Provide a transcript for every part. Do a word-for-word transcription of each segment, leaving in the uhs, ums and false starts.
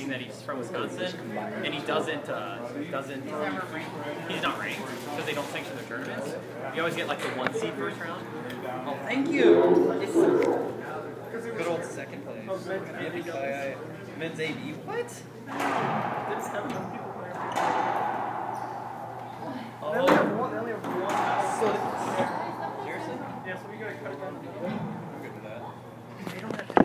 posting that he's from Wisconsin, and he doesn't uh, doesn't he's not ranked because they don't sanction their tournaments. You always get like the one seed first round. Oh, thank you. It's good old second place. Andy by men's A B. What? Oh. They only have one. They only have one. So, seriously? Yeah. So we gotta cut it down. I'm good with that. They don't have to.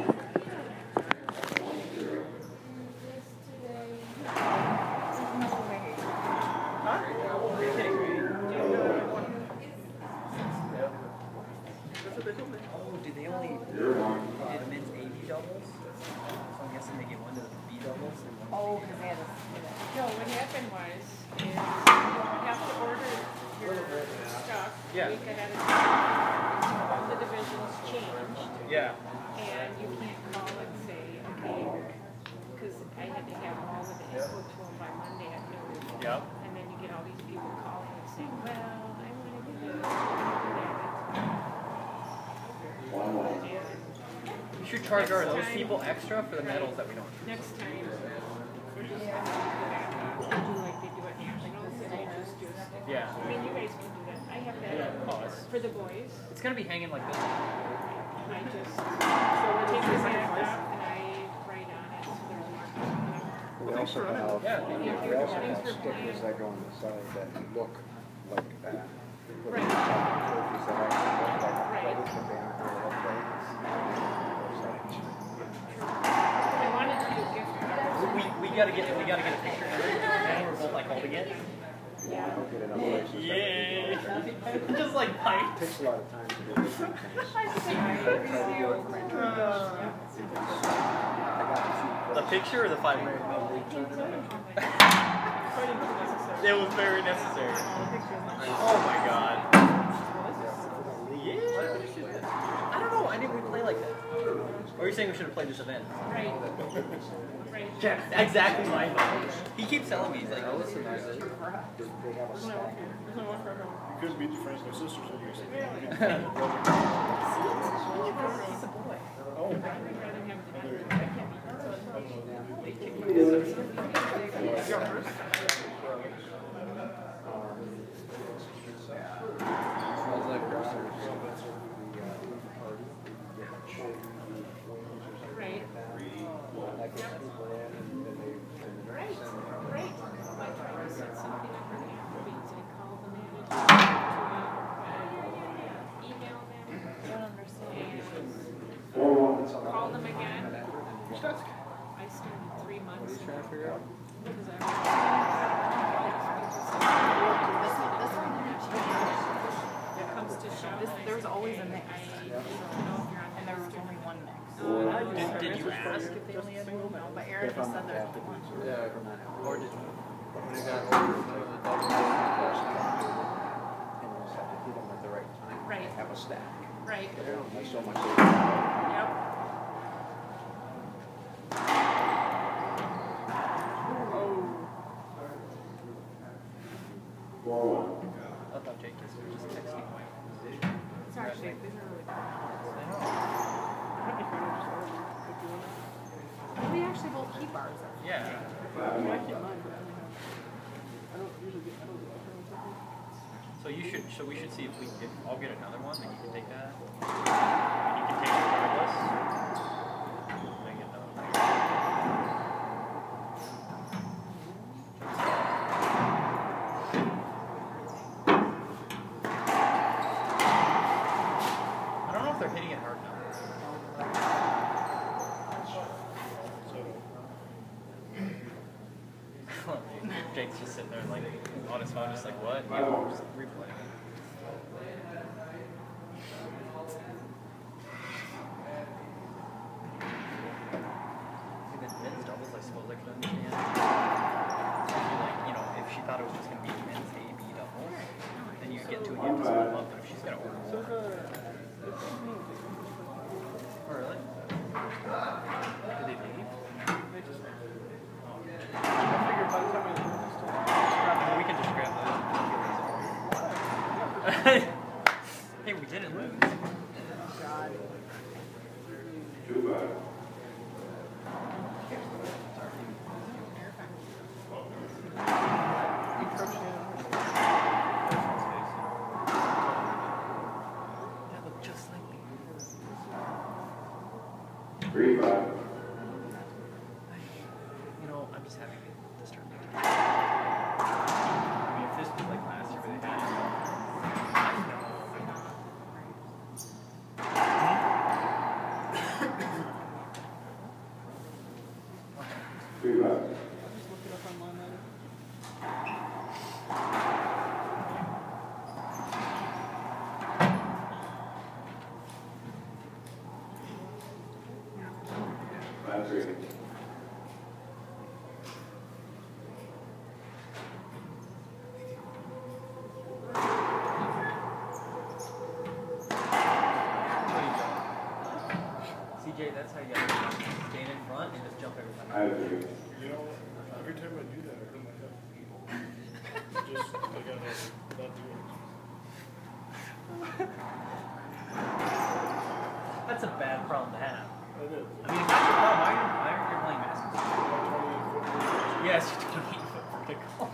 Oh, did they only did men's A B doubles? So I'm guessing they get one to the B doubles. And one oh, because they had a. No, what happened was is you have to order your stuff yeah. a week ahead of time. All the divisions changed. Yeah. And you can't call and say, okay, because I had to have all of the input to them by Monday at noon. Yep. And then you get all these people calling and saying, well, I want to do this, I want to do that. You should charge our those people extra for the medals that we don't. Next time, we're just going to do like they do it now. I know the city just do it. Yeah. I mean, you guys can do that. I have that Pause. for the boys. It's gonna be hanging like this. I just take this back up and I write on it so there's markers. We also have, Yeah. we also have stickers that go on the side that look like that. Right. Trophies that actually look like Right. that. The banner or upright. I wanted to do a gift card. We we gotta get we gotta get a picture. And we're both like holding it. Yeah. I'll get it up there. Yay! Just like It pipes. takes a lot of time to do these things. The picture or the five minute? It was very necessary. Oh my god. Yeah. I don't know. I didn't we play like that. Or are you saying we should have played this event? Right. Right. Yeah, exactly my thought. He keeps telling me, he's like, oh, listen, there's this. They have a stack. You couldn't beat the friends and sisters, so you said. He's a boy. Oh. Smells like groceries. Right. That gets people in and then they, and then they Right. send them. Right. I tried to set something up for the Applebee's. I called the manager to email them. I don't understand. Call them again. I started three months. What are you trying to figure out? Because I comes to show. This, there was always a mix, I don't know if you're on and there was only one mix. Did, did you ask if they only had one? No, but Eric just said there's only one. Yeah. Or did you? When it got older, the double and you just have to hit them at the right time. Right. Have a stack. Right. There's so much. Yep. I thought Jake was just texting. It's actually, these are really cool. We actually both keep ours. Yeah. So you should, so we should see if we can get, I'll get another one, then you can take that. And you can take it regardless. And I get another one. I don't know if they're hitting it hard now. Jake's just sitting there like on his phone, just like what? Yeah, just replaying it. See, the men's doubles, I suppose I could understand. Maybe like, you know, if she thought it was just gonna be men's A B doubles, then you get to it, you have to split them up. But if she's got to order more. Oh, really? Did they leave? We can just grab those. Hey, we didn't lose. I'm just having this tournament. I mean, if this was like last year where they had it. I know. Three left. Just look it up online later. Last three. C J, that's how you gotta stand in front and just jump every time. I have three. You know, every time I do that, I hurt my hip. Just, I gotta not do it. That's a bad problem to have. I did. I mean, if that's your problem, why aren't you, why aren't you playing basketball? My twenty-eight foot vertical. Yes, you're twenty-eight foot vertical.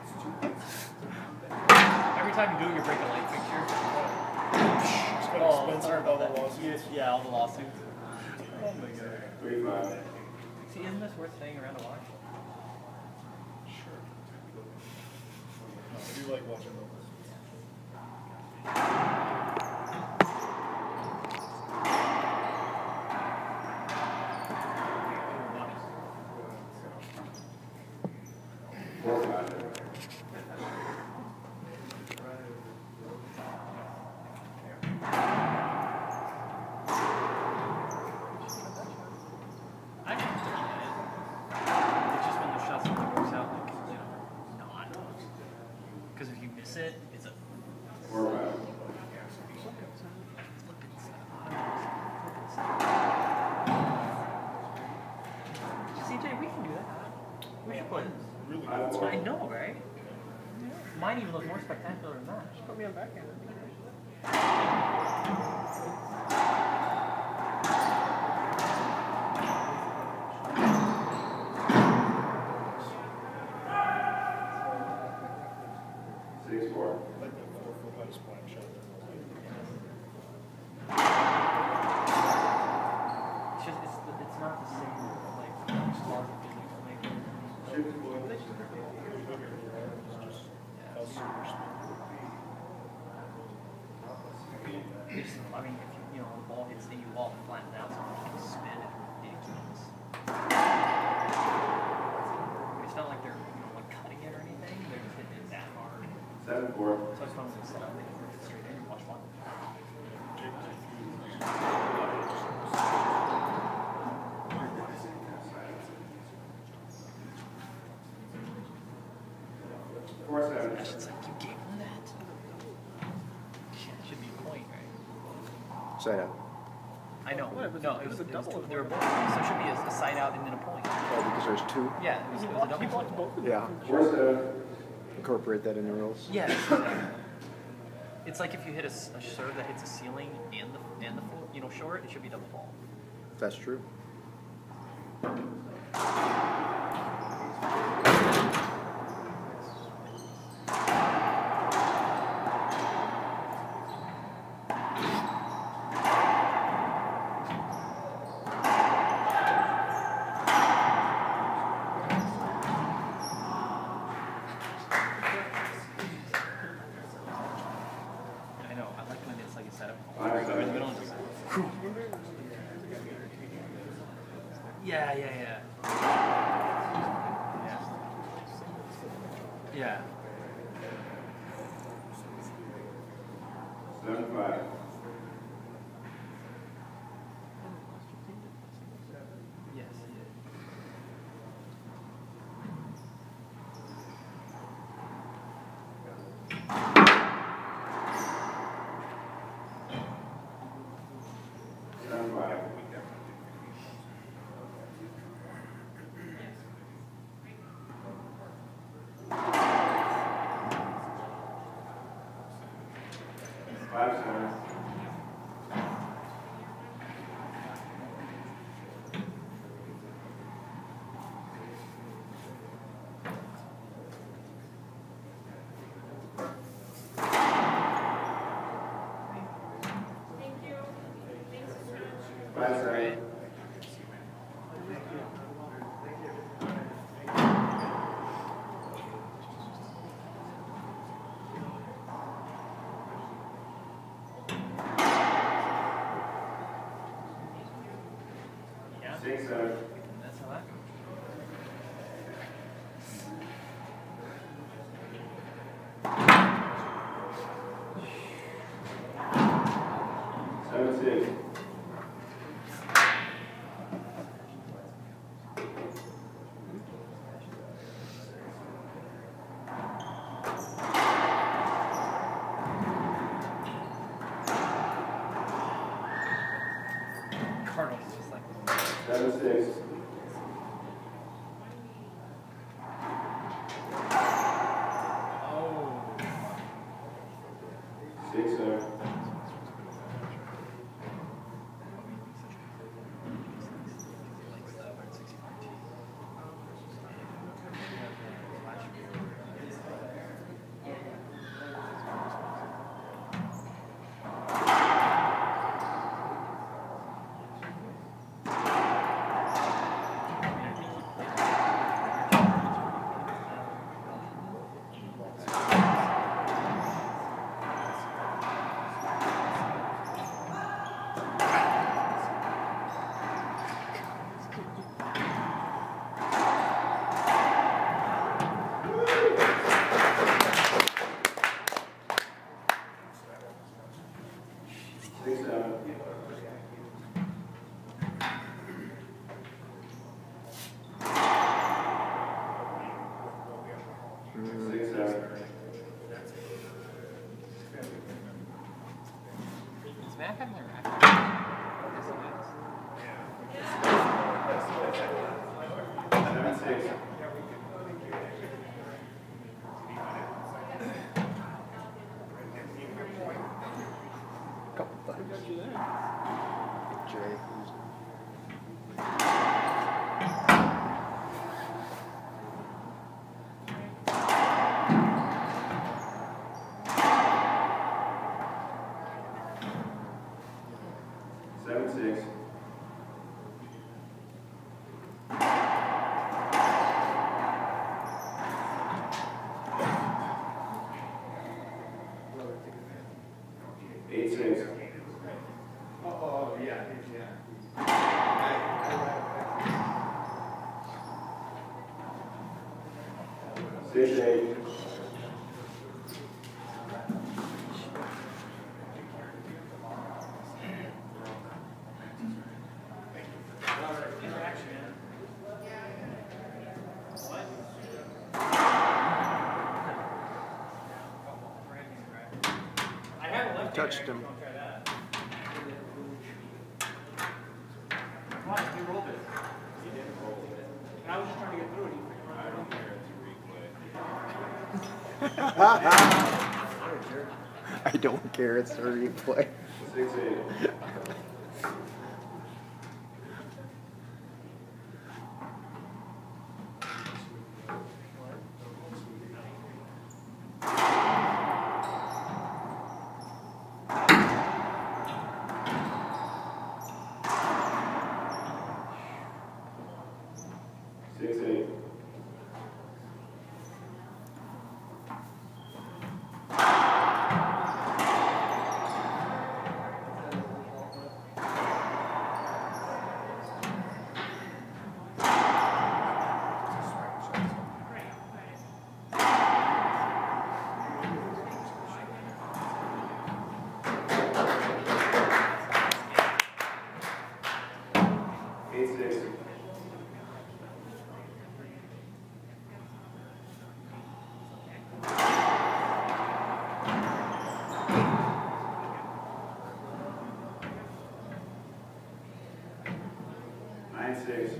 Every time you do it, you break a light fixture. It's kind of expensive with all the lawsuits. Yeah, all the lawsuits. Oh my god. Three five. See, isn't this worth staying around to watch? Sure. I do like watching those. Four five. I can do it. It's just one of those shots that works out like, you know, not. Because if you miss it, it's a Four five. C J, we can do that. We should play this. Really Five good. four. I know, right? Mine even look more spectacular than that. Put me on backhand. Six four. I like that four foot high splat shot. It's just, it's, the- it's not the same, like, laws of physics make it. Six four. It's just how super speed. It's, I mean, if you, you know, the ball hits the wall and flattens out, so you can spin it ridiculous. It's not like they're, you know, like cutting it or anything, they're just hitting it that hard. Seven four. So it's fun when they set up, they can rip it straight in and watch one. Four seven. That's just like, you gave them that? Yeah, it should be a point, right? Side out. I know, What, it was- no, it it was was, a it was double two, as they were well. both, so it should be a, a side out and then a point. Oh, because there's two? Yeah, it was, He it was a blocked, double he blocked point. both of them. Yeah. Four seven. Incorporate that in the rules. Yeah, it's, exactly. It's like if you hit a, s- a serve that hits a ceiling and the and the full, you know, short, it should be double ball. That's true. I know. I like when it's like a setup. Five You're in the seven. middle and just. Yeah, yeah, yeah. Yeah. Yeah. Seven five. Yes, he did. Seven five. Five seven. Seven, six. Six, seven. Six, seven. Six, seven. Is Mac having their rack? Seven, six. Couple times. Jay, who's Seven, six. Eight, six. Oh, yeah, yeah. Six, eight. touched him? Why? You rolled it. You didn't roll it. And I was just trying to get through it. I don't care. I don't care, it's a replay. Six, eight. Six, eight. Eight, six. Nine, six.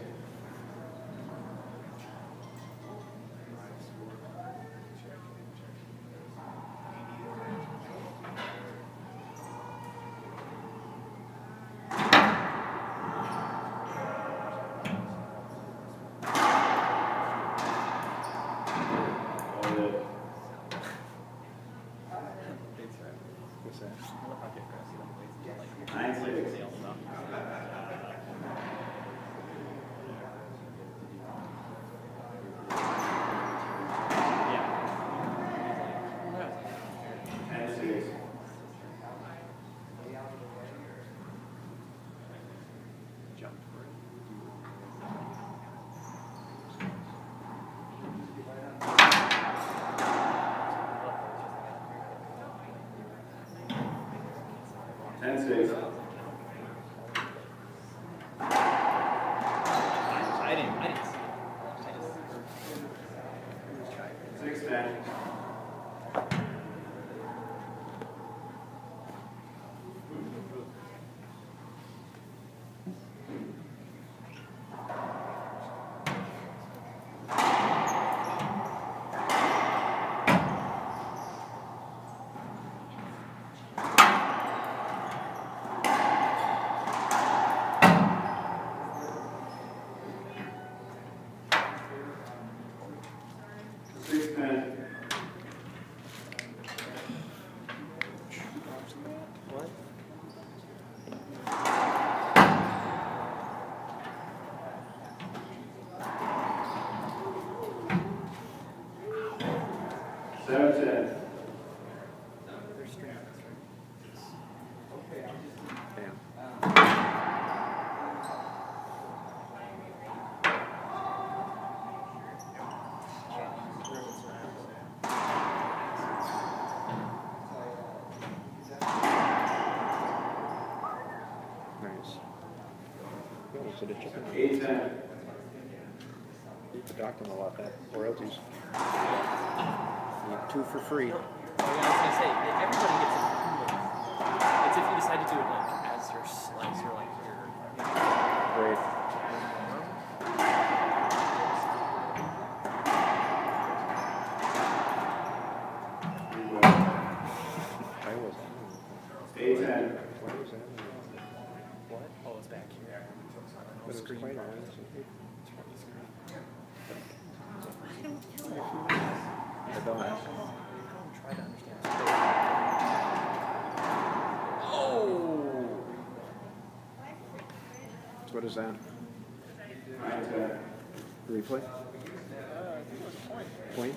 All good. What's that? Nine, six. Ten, six. Jump for it. Ten, six. I didn't. I didn't. I just. Six, ten. Seven ten. They're streaming this, right? Damn. Nice. You almost hit a chicken. Eight ten. You deduct them a lot, that royalties. You get two for free. Oh, yeah, I was gonna say, everybody gets a Hulu. It's if you decide to do it like as your slice, you're like your. Great. I was. Eight ten. Why was that? What? Oh, it's back here. But it was Screen quite problem. nice. I don't know. Try to understand. Oh! So what is that? Nine ten. Replay? Point?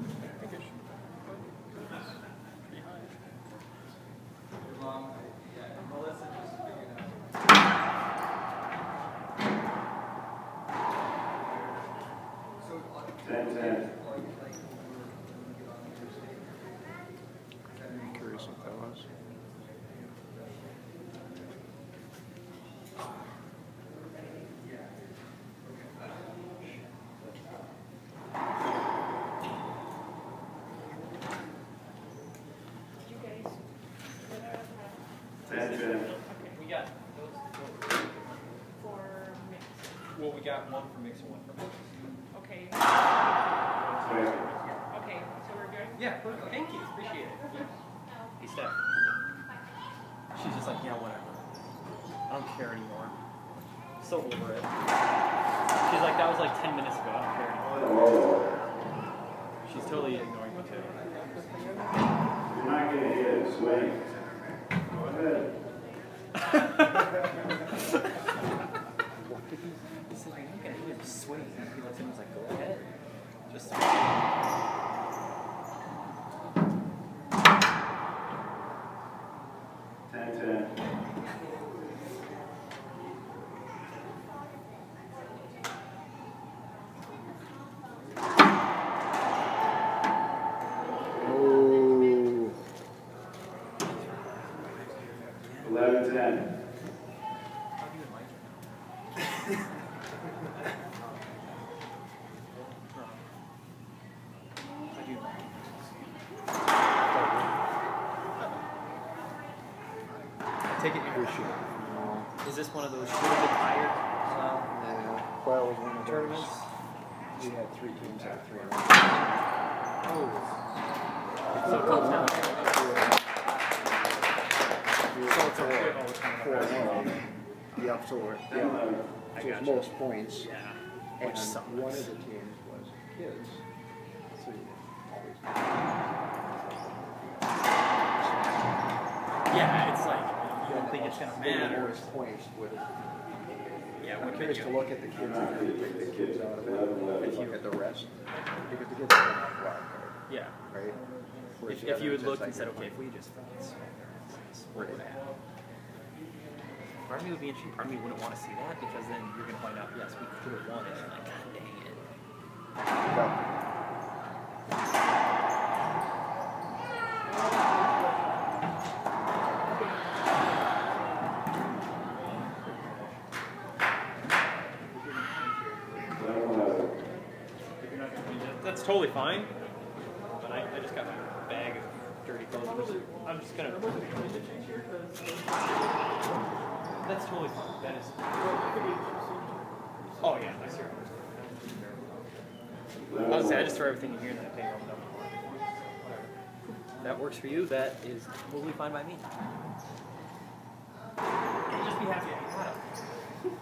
Ten ten. I'm curious what that was. You guys. Ten ten. We got those. For mix. Well, we got one for mix and one for mix. Okay. Twenty. Okay, so we're good? Yeah, perfect. Thank you. Appreciate it. Hey, Steph. She's just like, yeah, whatever. I don't care anymore. So over it. She's like, that was like ten minutes ago. I don't care anymore. She's totally ignoring me too. You're not gonna hit it, swing. Go ahead. He said, you're not gonna hear him swing. He looks at him and was like, go ahead. Just Ten ten. Oh. Eleven ten. How do you like it? How do you like it? I take it We you're. should. No. Is this one of those should have been higher uh, Yeah. Well, it was one of those. tournaments? We had three teams out of three. Oh. So it comes down. So it's a four. Oh, it's Four kind of oh. Yep, so we're, Ten yeah, eleven. I so it's gotcha. most points. Yeah. And Which sucks. one of the teams was kids. So you always. Yeah, it's like you don't think it's gonna matter. Most points would. Yeah, I'm what could curious you? to look at the kids and then take the kids out of it. Eleven, If you look at the rest, because the kids are not wild card, Yeah. right? Whereas If, the if you others, had looked it's and said, like- okay, if we just focus, where we're at. Part of me would be interested. Part of me wouldn't want to see that because then you're gonna find out. Yes, we could have won it. And like, God dang it. But Eleven eleven. That's totally fine. But I, I just got my bag of dirty clothes. I'm just, I'm just gonna. That's totally fine. That is. Oh yeah, I see. I was say I just throw everything in here and then I pay them. That works for you. That is totally fine by me. Just be happy I got it.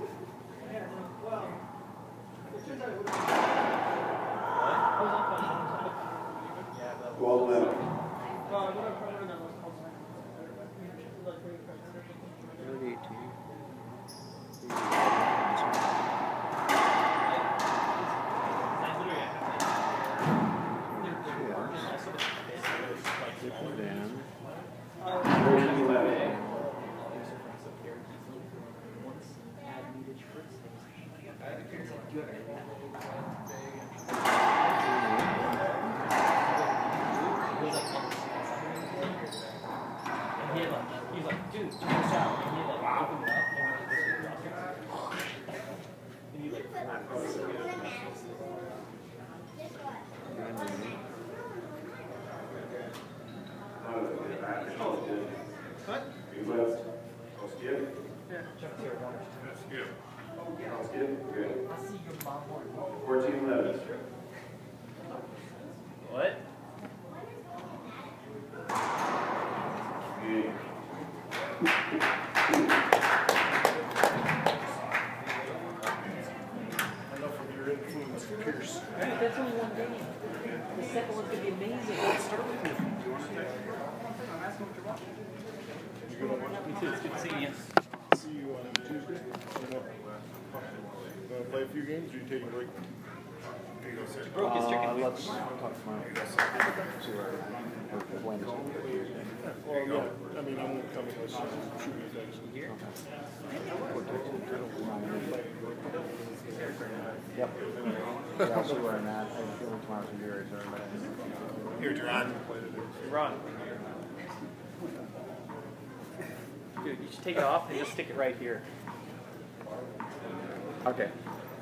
Twelve eleven. third eighteen. Pierce. Dude, that's only one game. The second one's gonna be amazing. Let's start with you. You gonna watch? Me too. It's good seeing you. See you on Tuesday. You know, gonna play a few games, or you taking a break? Broke his Uh, chicken. let's talk tomorrow. See where we're at. Or Wednesday. Well, yeah. I mean, I won't come unless you shoot me things. Here? Yep. Yeah, I'll see where I'm at. I have a feeling tomorrow's a year, is there? Here, Duran. Ron. Dude, you should take it off and just stick it right here. Okay.